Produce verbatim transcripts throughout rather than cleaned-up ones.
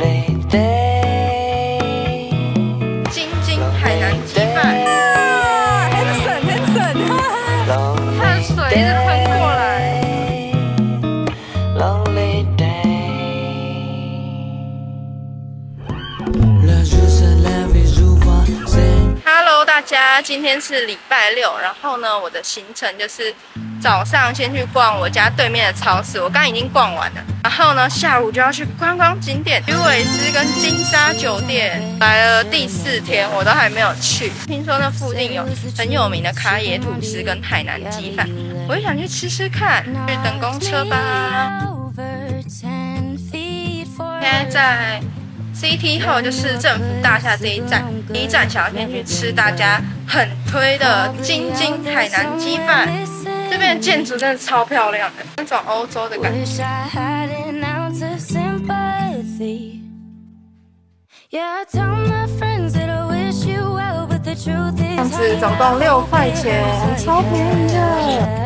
京津海南鸡饭， 啊，很省很省， 它的水一直喷过来。Hello， 大家，今天是礼拜六，然后呢，我的行程就是早上先去逛我家对面的超市，我刚刚已经逛完了。然后呢，下午就要去观光景点鱼尾狮跟金沙酒店，来了第四天，我都还没有去。听说那附近有很有名的卡野吐司跟海南鸡饭，我就想去吃吃看。去等公车吧。现在在 C T 后就是政府大厦这一站，第一站想要先去吃大家很推的京津海南鸡饭。这边的建筑真的超漂亮的，那种欧洲的感觉。这样子总共六块钱，超便宜的。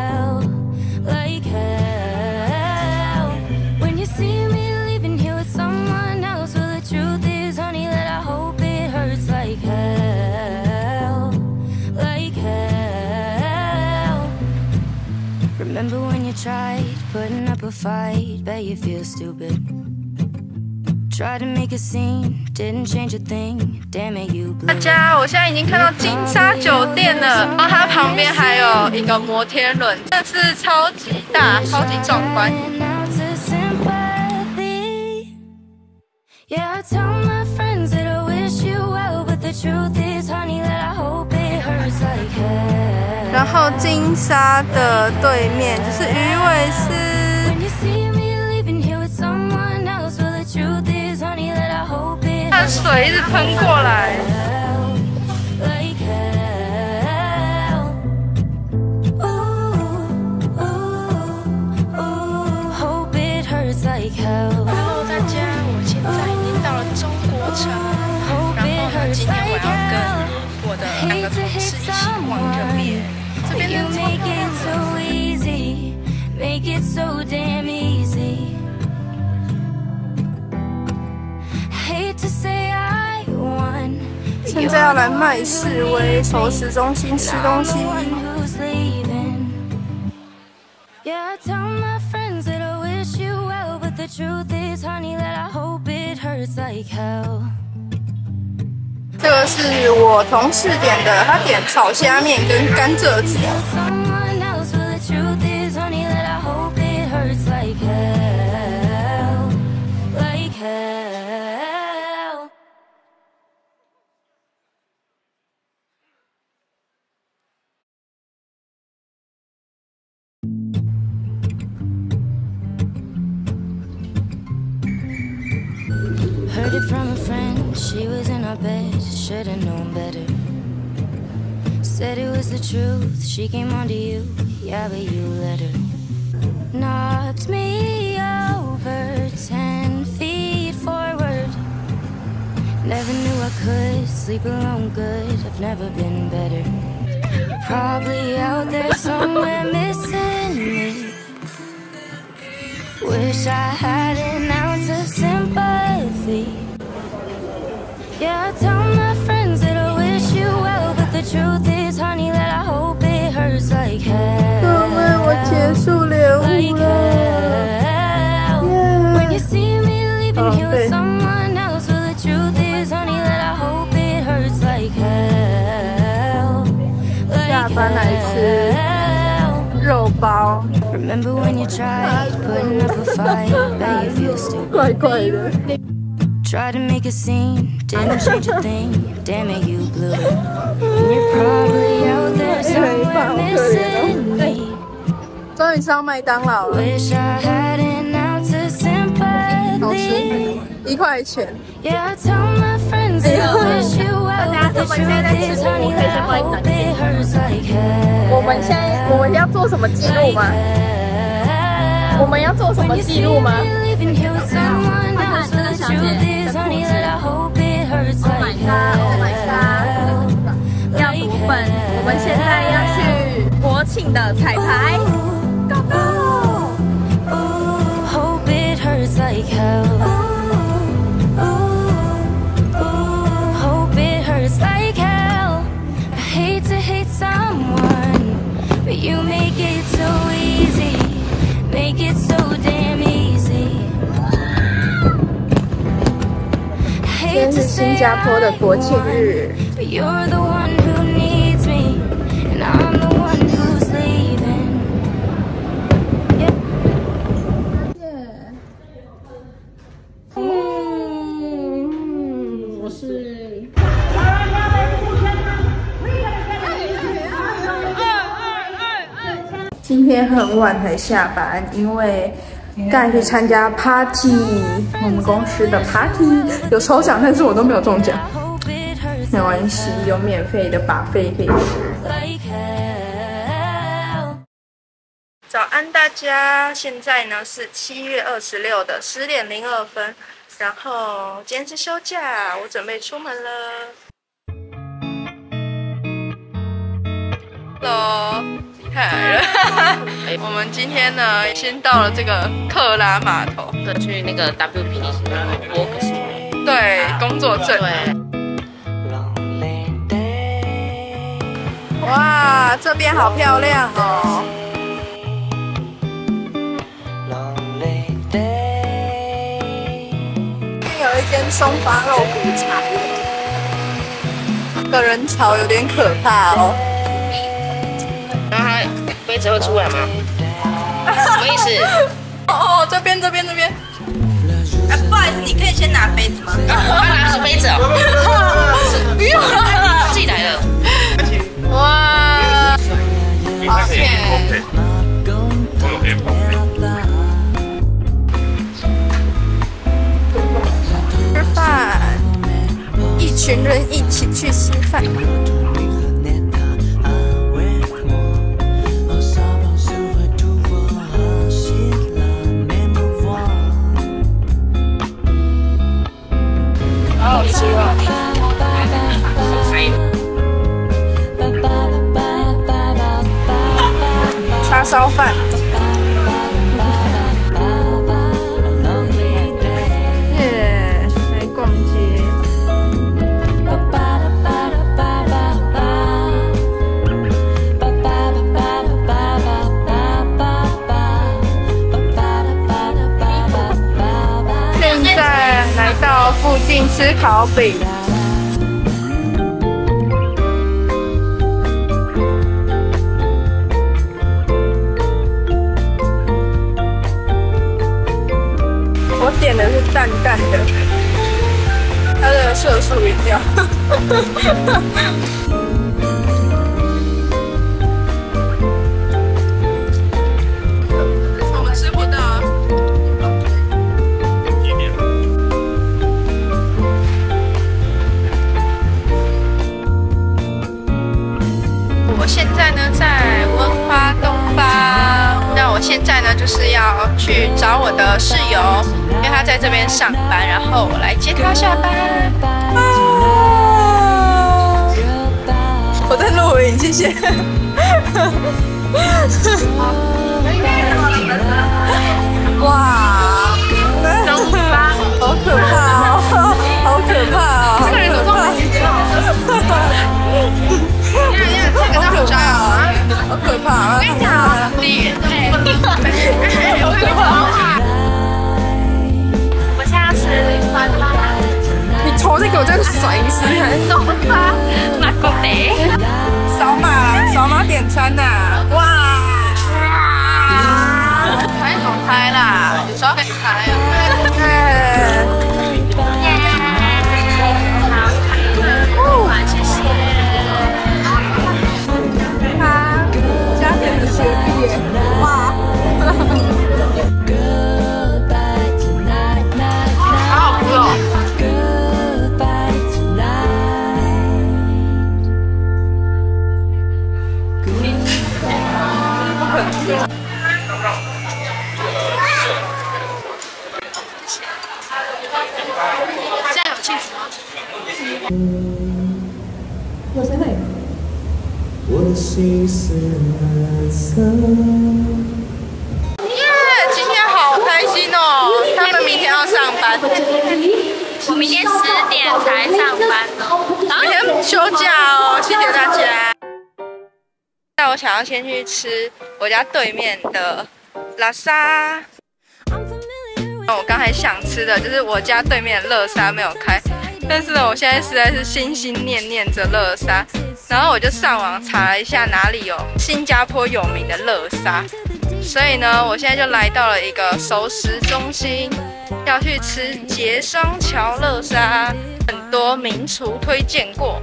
Remember when you tried putting up a fight, bet you feel stupid. Try to make a scene, didn't change a thing. Damn it, you blew. 大家，我现在已经看到金沙酒店了，然后它旁边还有一个摩天轮，真是超级大、超级壮观。Yeah, I tell my friends that I wish you well, but the truth is, honey, that I hope it hurts like hell. 然后金沙的对面就是鱼尾狮，它的水一直喷过来。Hello， 大家，我现在已经到了中国城，然后呢，今天我要跟我的两个同事一起逛这边。 这边真的超漂亮。现在要来麦士威熟食中心吃东西。这个是我同事点的，他点炒虾面跟甘蔗汁。Heard it from a friend, she was in our bed, should've known better. Said it was the truth, she came onto you, yeah, but you let her. Knocked me over ten feet forward. Never knew I could sleep alone good, I've never been better. You're probably out there somewhere missing me. Wish I had an ounce of sympathy. Yeah, I tell my friends that I wish you well, but the truth is, honey, that I hope it hurts like hell. 各位，我结束练舞了。When you see me leaving here with someone else, well, the truth is, honey, that I hope it hurts like hell. 下班来吃肉包。Remember when you tried putting up a fight, bet you feel stupid. 怪怪的。 Try to make a scene, didn't change a thing. Damn it, you blew it. And you're probably out there somewhere missing me. 终于上麦当劳了。Wish I had an ounce of sympathy. 好吃，一块钱。Yeah, I tell my friends that I wish you well, but the truth is, honey, that I hope it hurts like hell. 我们现在我们要做什么记录吗？我们要做什么记录吗？小姐。 Oh my god! Oh my god! 要读本，我们现在要去国庆的彩排。Go go! Hope it hurts like hell. You make it so easy, make it so damn easy. 今天是新加坡的国庆日。 But you're the one who needs me, and I'm the one who's leaving. Yeah. 嗯，我是。今天很晚才下班，因为刚才去参加 party， 我们公司的 party 有抽奖，但是我都没有中奖。 没关系，有免费的buffet可以吃。早安，大家！现在呢是七月二十六的十点零二分，然后今天是休假，我准备出门了。Hello， 你看来了。我们今天呢先到了这个克拉码头， 对，去那个 W P 博格什么？ 对，工作证。 对。 哇，这边好漂亮哦！这边有一间松发肉骨茶，个人潮有点可怕哦。 然后它杯子会出来吗？什么意思？ 哦哦，这边这边这边。哎，不好意思，你可以先拿杯子吗？ 我要拿什么杯子哦？ 不用了， 自己来的。 哇，好甜！吃饭，一群人一起去吃饭。好好吃啊！ 叉烧饭，耶！来逛街。现在来到附近吃烤饼。 我点的是淡淡的，它的色素饮料。我们吃不到。我现在呢在文华东方。 那我现在呢，就是要去找我的室友，因为他在这边上班，然后我来接他下班。啊、我在录影，谢谢。哇，好可怕哦，好可怕哦，这个人怎么这么好可怕啊！好可怕啊！我跟你讲，你好可怕！ 我现在要吃酸辣。 你头再给我这样甩一次， 松花麻锅底。 扫码，扫码点餐呐！哇！开什么开啦？有时候可以开啊。看。哦，谢谢。 加点的学历耶，哇！好好吃哦。不可能。现在有庆祝吗？我谁会？ 我的心是蓝色。耶！今天好开心哦！他们明天要上班。 我明天十点才上班哦。 明天休假哦，谢谢大家。 在我想要先去吃我家对面的拉沙。我刚才想吃的就是我家对面的乐沙没有开，但是呢，我现在实在是心心念念着乐沙，然后我就上网查了一下哪里有新加坡有名的乐沙，所以呢，我现在就来到了一个熟食中心，要去吃杰双桥乐沙，很多名厨推荐过。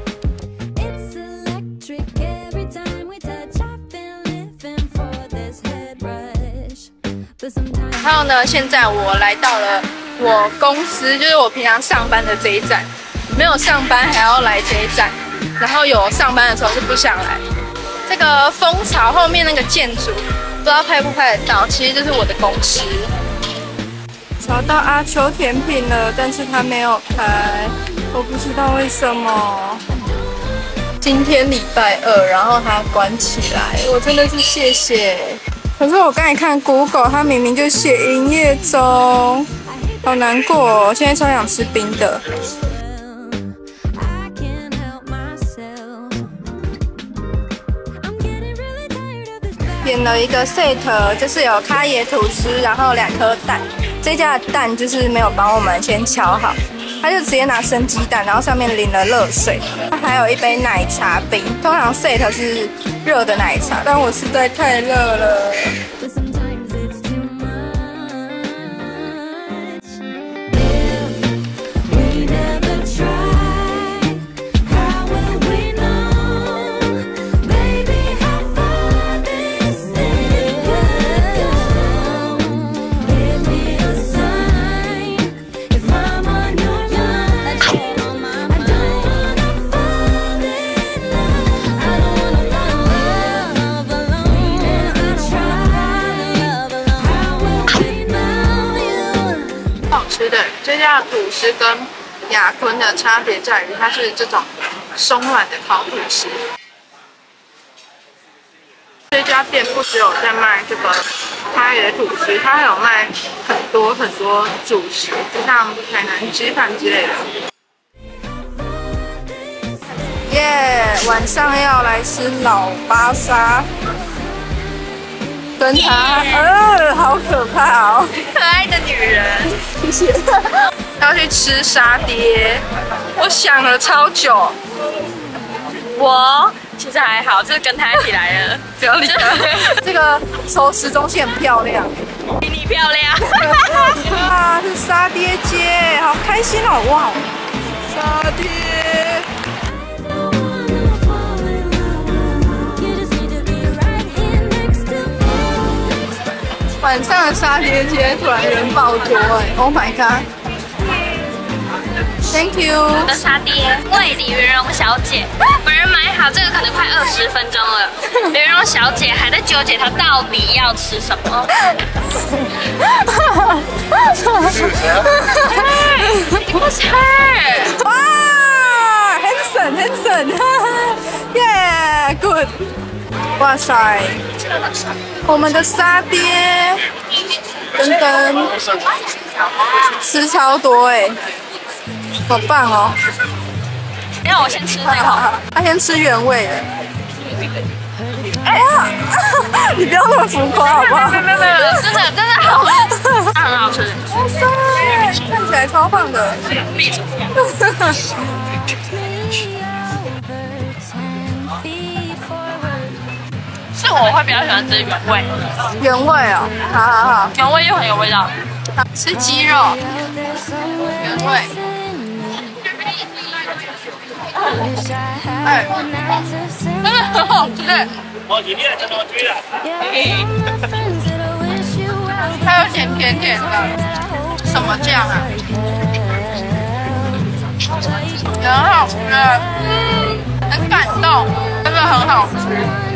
然后呢，现在我来到了我公司，就是我平常上班的这一站，没有上班还要来这一站，然后有上班的时候就不想来。这个蜂巢后面那个建筑，不知道拍不拍得到，其实就是我的公司。找到阿秋甜品了，但是它没有开，我不知道为什么。今天礼拜二，然后它关起来，我真的是谢谢。可是我刚才看 Google， 它明明就写营业中，好难过哦！我现在超想吃冰的。点了一个 set， 就是有咖椰吐司，然后两颗蛋。这家的蛋就是没有帮我们先敲好，他就直接拿生鸡蛋，然后上面淋了热水。还有一杯奶茶冰，通常 set 是热的奶茶，但我实在太热了。吃的这家的吐司跟雅坤的差别在于，它是这种松软的烤吐司。这家店不只有在卖这个咖椰吐司，它还有卖很多很多主食，就像海南鸡饭之类的。耶、yeah, 晚上要来吃老巴沙。跟他，呃，好可怕哦！ 可爱的女人， 谢谢。要去吃沙爹，我想了超久。 我其实还好，就是跟他一起来了。 不要理他。这个熟食中心很漂亮， 比你漂亮。 啊，是沙爹街，好开心哦！哇，沙爹。晚上的沙爹街突然人爆多哎 ！Oh my god！Thank you。 我的沙爹，为李云荣小姐，本人买好这个可能快二十分钟了，李云荣小姐还在纠结她到底要吃什么。你不吃？ 哇 ，Hanson Hanson， 耶 ，Good。哇塞，我们的沙爹，等等，吃超多哎，好棒哦！ 让我先吃这个， 他先吃原味的。哎呀，你不要那么浮夸好不好？ 没有没有没有，真的真的好吃，很好吃。 哇塞，看起来超棒的。 是我会比较喜欢吃原味， 原味哦，好好好， 原味又很有味道。 吃鸡肉，原味。哎，真的很好吃。 哦，你练这么追了？ 它有点甜甜的，什么酱啊？也很好吃，嗯，很感动，真的很好吃。